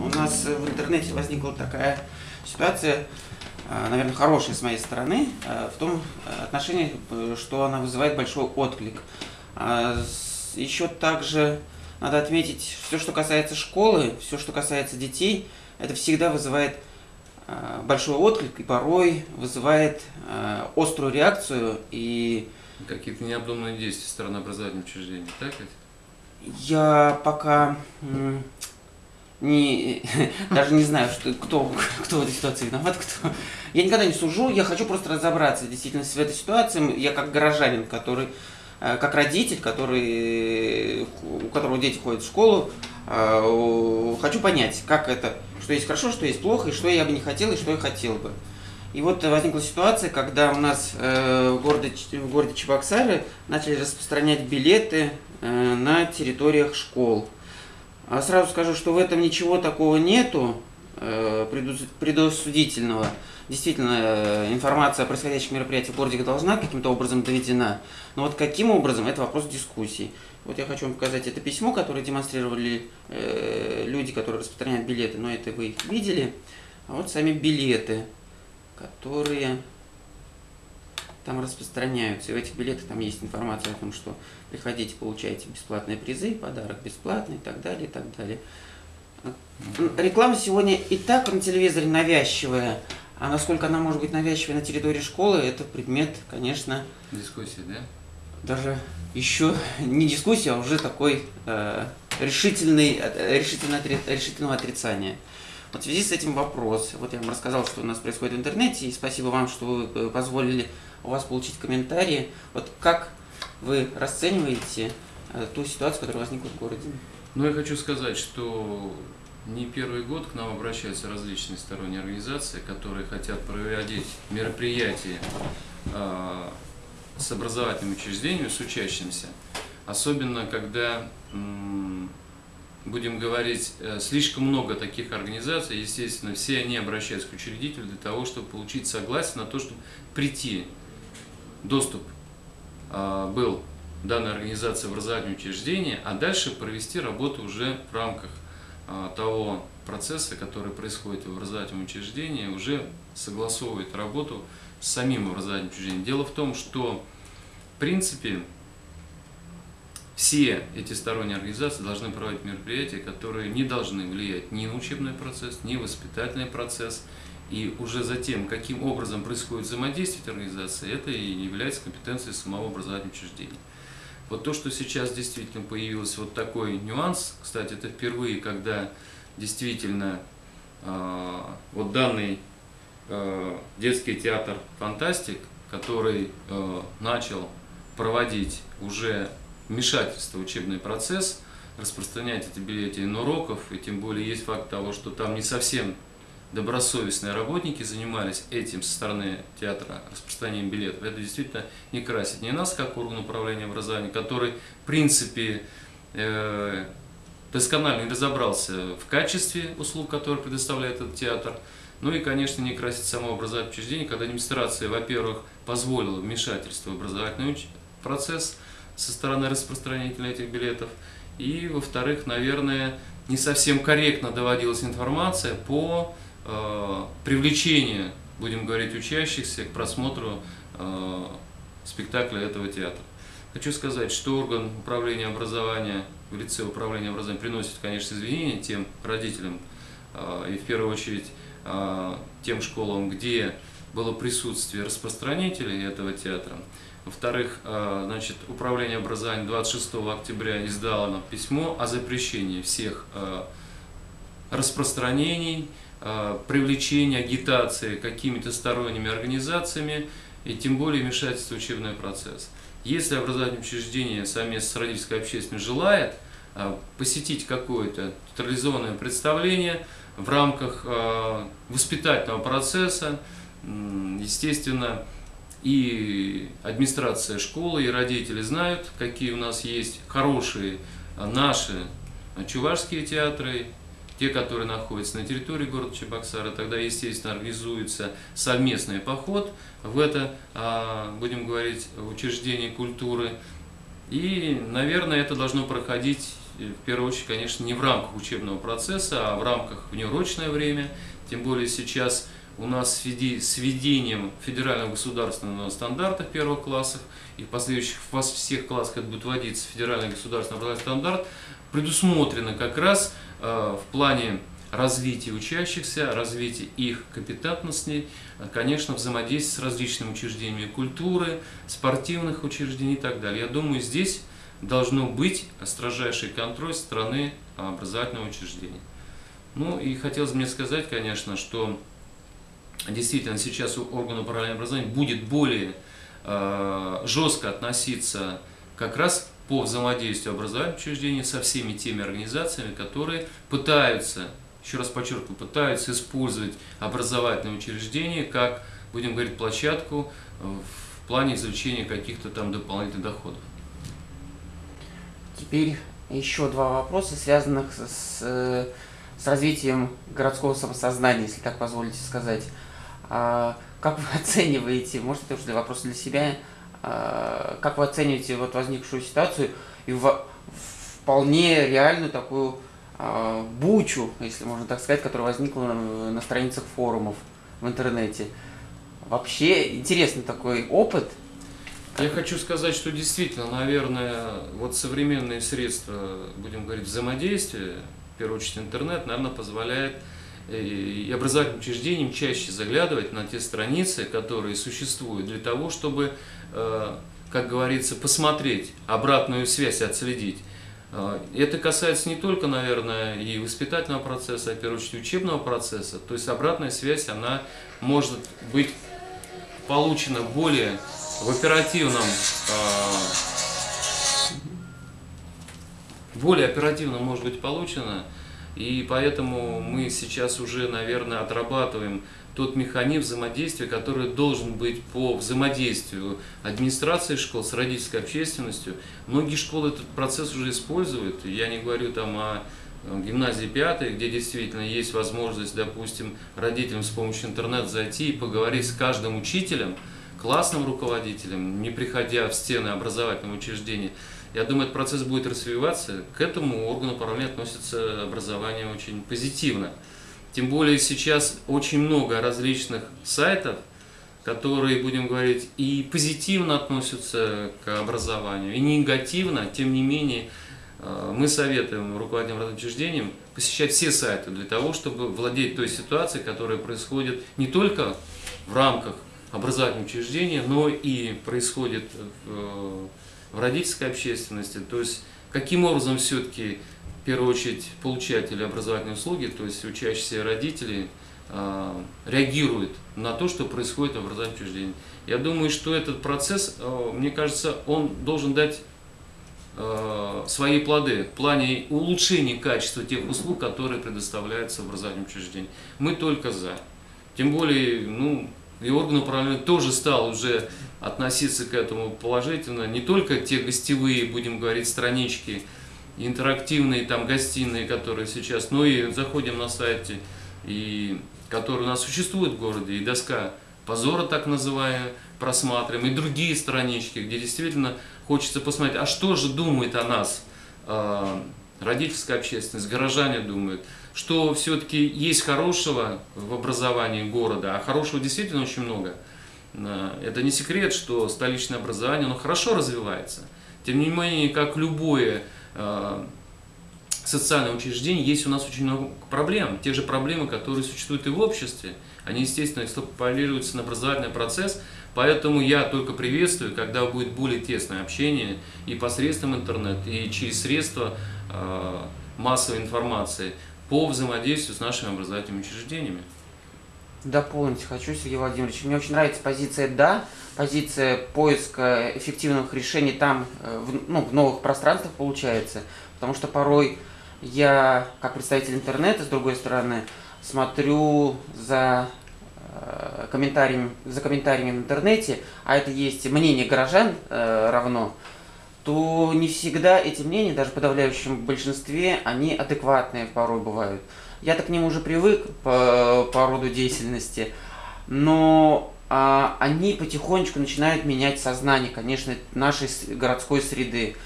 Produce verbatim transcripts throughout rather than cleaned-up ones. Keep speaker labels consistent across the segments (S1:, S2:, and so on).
S1: у нас в интернете возникла такая ситуация, наверное, хорошая с моей стороны, в том отношении, что она вызывает большой отклик. Еще также надо отметить, все, что касается школы, все, что касается детей, это всегда вызывает большой отклик и порой вызывает острую реакцию. И
S2: какие-то необдуманные действия со стороны образовательных учреждений, так ведь?
S1: Я пока не, даже не знаю, что, кто, кто в этой ситуации виноват, кто. Я никогда не сужу, я хочу просто разобраться действительно в этой ситуации. Я как горожанин, который, как родитель, который, у которого дети ходят в школу, хочу понять, как это, что есть хорошо, что есть плохо, и что я бы не хотел, и что я хотел бы. И вот возникла ситуация, когда у нас в городе, в городе Чебоксары начали распространять билеты на территориях школ. Сразу скажу, что в этом ничего такого нету предосудительного. Действительно, информация о происходящих мероприятиях в городе должна каким-то образом доведена. Но вот каким образом, это вопрос дискуссий. Вот я хочу вам показать это письмо, которое демонстрировали люди, которые распространяют билеты. Но это вы их видели. А вот сами билеты, которые там распространяются. И в этих билетах там есть информация о том, что приходите, получаете бесплатные призы, подарок бесплатный и так далее, и так далее. Реклама сегодня и так на телевизоре навязчивая, а насколько она может быть навязчивой на территории школы, это предмет, конечно...
S2: Дискуссии, да?
S1: Даже еще не дискуссия, а уже такой э, решительный, решительно, решительного отрицания. Вот в связи с этим вопрос. Вот я вам рассказал, что у нас происходит в интернете, и спасибо вам, что вы позволили у вас получить комментарии. Вот как вы расцениваете ту ситуацию, которая возникла в городе?
S2: Ну, я хочу сказать, что не первый год к нам обращаются различные сторонние организации, которые хотят проводить мероприятия э, с образовательными учреждениями, с учащимися, особенно когда... М будем говорить, слишком много таких организаций, естественно, все они обращаются к учредителю для того, чтобы получить согласие на то, чтобы прийти, доступ э, был данной организации в образовательное учреждение, а дальше провести работу уже в рамках э, того процесса, который происходит в образовательном учреждении, уже согласовывает работу с самим образовательным учреждением. Дело в том, что, в принципе, все эти сторонние организации должны проводить мероприятия, которые не должны влиять ни на учебный процесс, ни на воспитательный процесс. И уже за тем, каким образом происходит взаимодействие этой организации, это и является компетенцией самого образовательного учреждения. Вот то, что сейчас действительно появился вот такой нюанс, кстати, это впервые, когда действительно э, вот данный э, детский театр «Фантастик», который э, начал проводить уже вмешательство в учебный процесс, распространять эти бюллетени уроков, и тем более есть факт того, что там не совсем добросовестные работники занимались этим со стороны театра, распространением билетов. Это действительно не красит ни нас, как орган управления образованием, который, в принципе, э, досконально не разобрался в качестве услуг, которые предоставляет этот театр. Ну и, конечно, не красит само образовательное учреждение, когда администрация, во-первых, позволила вмешательство в образовательный процесс со стороны распространителя этих билетов, и, во-вторых, наверное, не совсем корректно доводилась информация по э, привлечению, будем говорить, учащихся к просмотру э, спектакля этого театра. Хочу сказать, что орган управления образования, в лице управления образованием приносит, конечно, извинения тем родителям, э, и в первую очередь э, тем школам, где было присутствие распространителей этого театра. Во-вторых, значит, управление образованием двадцать шестого октября издало нам письмо о запрещении всех распространений, привлечения, агитации какими-то сторонними организациями и тем более вмешательства в учебный процесс. Если образовательное учреждение совместно с родительской общественностью желает посетить какое-то театрализованное представление в рамках воспитательного процесса, естественно, и администрация школы, и родители знают, какие у нас есть хорошие наши чувашские театры, те, которые находятся на территории города Чебоксары. Тогда, естественно, организуется совместный поход в это, будем говорить, учреждение культуры. И, наверное, это должно проходить в первую очередь, конечно, не в рамках учебного процесса, а в рамках внеурочное время. Тем более сейчас у нас с введением федерального государственного стандарта в первых классах и в последующих во всех классах это будет вводиться федеральный государственный образовательный стандарт, предусмотрено как раз э, в плане развития учащихся, развития их компетентности, конечно, взаимодействие с различными учреждениями культуры, спортивных учреждений и так далее. Я думаю, здесь должно быть строжайший контроль со стороны образовательного учреждения. Ну и хотелось бы мне сказать, конечно, что действительно сейчас орган управления образованием будет более э, жестко относиться как раз по взаимодействию образовательных учреждений со всеми теми организациями, которые пытаются, еще раз подчеркиваю, пытаются использовать образовательные учреждения как, будем говорить, площадку в плане извлечения каких-то там дополнительных доходов.
S1: Теперь еще два вопроса, связанных с, с развитием городского самосознания, если так позволите сказать. А, как вы оцениваете, может это уже вопрос для себя, а, как вы оцениваете вот возникшую ситуацию и в, вполне реальную такую а, бучу, если можно так сказать, которая возникла на, на страницах форумов в интернете? Вообще интересный такой опыт.
S2: Я хочу сказать, что действительно, наверное, вот современные средства, будем говорить, взаимодействия, в первую очередь интернет, наверное, позволяет и образовательным учреждениям чаще заглядывать на те страницы, которые существуют, для того, чтобы, как говорится, посмотреть, обратную связь отследить. Это касается не только, наверное, и воспитательного процесса, а в первую очередь учебного процесса. То есть обратная связь, она может быть получена более в оперативном, более оперативно может быть получено, и поэтому мы сейчас уже, наверное, отрабатываем тот механизм взаимодействия, который должен быть по взаимодействию администрации школ с родительской общественностью. Многие школы этот процесс уже используют, я не говорю там о гимназии пятой, где действительно есть возможность, допустим, родителям с помощью интернета зайти и поговорить с каждым учителем, классным руководителем, не приходя в стены образовательного учреждения. Я думаю, этот процесс будет развиваться. К этому орган управления относится образование очень позитивно. Тем более сейчас очень много различных сайтов, которые, будем говорить, и позитивно относятся к образованию, и негативно. Тем не менее, мы советуем руководителям образовательным учреждениям посещать все сайты для того, чтобы владеть той ситуацией, которая происходит не только в рамках образовательного учреждения, но и происходит в, в родительской общественности. То есть, каким образом все-таки, в первую очередь, получатели образовательной услуги, то есть учащиеся родители, э, реагируют на то, что происходит в образовательном учреждении. Я думаю, что этот процесс, э, мне кажется, он должен дать э, свои плоды в плане улучшения качества тех услуг, которые предоставляются в образовательном учреждении. Мы только за. Тем более, ну, и орган управления тоже стал уже относиться к этому положительно. Не только те гостевые, будем говорить, странички, интерактивные там гостиные, которые сейчас, но и заходим на сайте, и, которые у нас существуют в городе, и доска позора, так называемая, просматриваем, и другие странички, где действительно хочется посмотреть, а что же думает о нас э, родительская общественность, горожане думают, что все-таки есть хорошего в образовании города, а хорошего действительно очень много. Это не секрет, что столичное образование, оно хорошо развивается. Тем не менее, как любое э, социальное учреждение, есть у нас очень много проблем. Те же проблемы, которые существуют и в обществе, они, естественно, экстраполируются на образовательный процесс. Поэтому я только приветствую, когда будет более тесное общение и посредством интернета, и через средства э, массовой информации по взаимодействию с нашими образовательными учреждениями.
S1: Дополнить хочу, Сергей Владимирович. Мне очень нравится позиция «да», позиция поиска эффективных решений там, в, ну, в новых пространствах получается. Потому что порой я, как представитель интернета, с другой стороны, смотрю за э, комментариями, за комментариями в интернете, а это есть мнение горожан э, равно, то не всегда эти мнения, даже в подавляющем большинстве, они адекватные порой бывают. Я-то к ним уже привык по, по роду деятельности, но а, они потихонечку начинают менять сознание, конечно, нашей городской среды.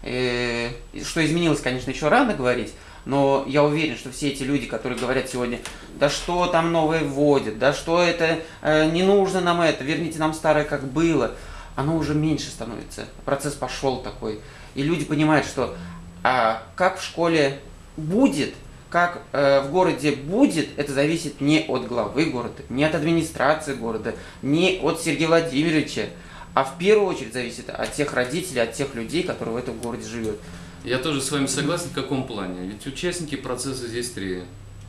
S1: э, что изменилось, конечно, еще рано говорить, но я уверен, что все эти люди, которые говорят сегодня, да что там новое вводят, да что это, э, не нужно нам это, верните нам старое, как было, оно уже меньше становится, процесс пошел такой. И люди понимают, что а, как в школе будет, как э, в городе будет, это зависит не от главы города, не от администрации города, не от Сергея Владимировича, а в первую очередь зависит от тех родителей, от тех людей, которые в этом городе живут.
S2: Я тоже с вами согласен, в каком плане? Ведь участники процесса здесь три.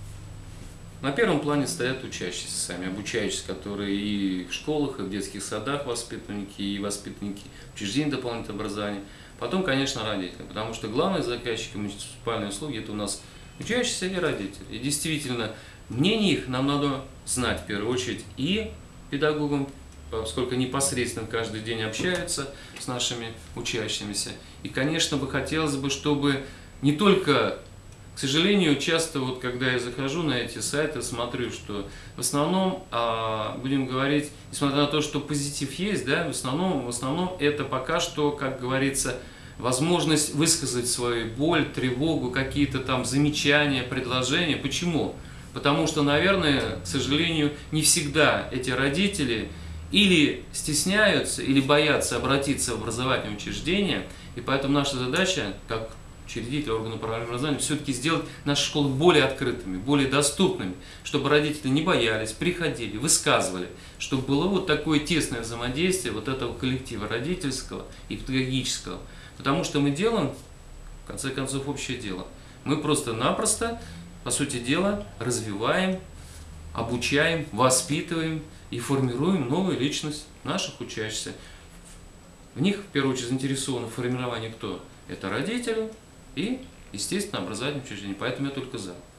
S2: На первом плане стоят учащиеся сами, обучающиеся, которые и в школах, и в детских садах воспитанники, и воспитанники учреждений дополнительного образования. Потом, конечно, родители, потому что главные заказчики муниципальной услуги – это у нас учащиеся и родители. И действительно, мнение их нам надо знать в первую очередь и педагогам, поскольку непосредственно каждый день общаются с нашими учащимися. И, конечно, бы хотелось бы, чтобы не только, к сожалению, часто вот когда я захожу на эти сайты, смотрю, что в основном, будем говорить, несмотря на то, что позитив есть, да, в основном, в основном это пока что, как говорится, возможность высказать свою боль, тревогу, какие-то там замечания, предложения. Почему? Потому что, наверное, к сожалению, не всегда эти родители или стесняются, или боятся обратиться в образовательное учреждение, и поэтому наша задача, как учредитель органа управления образованием, все-таки сделать наши школы более открытыми, более доступными, чтобы родители не боялись, приходили, высказывали, чтобы было вот такое тесное взаимодействие вот этого коллектива родительского и педагогического. Потому что мы делаем, в конце концов, общее дело. Мы просто-напросто, по сути дела, развиваем, обучаем, воспитываем и формируем новую личность наших учащихся. В них, в первую очередь, заинтересованы в формировании кто? Это родители и, естественно, образовательное учреждение. Поэтому я только за.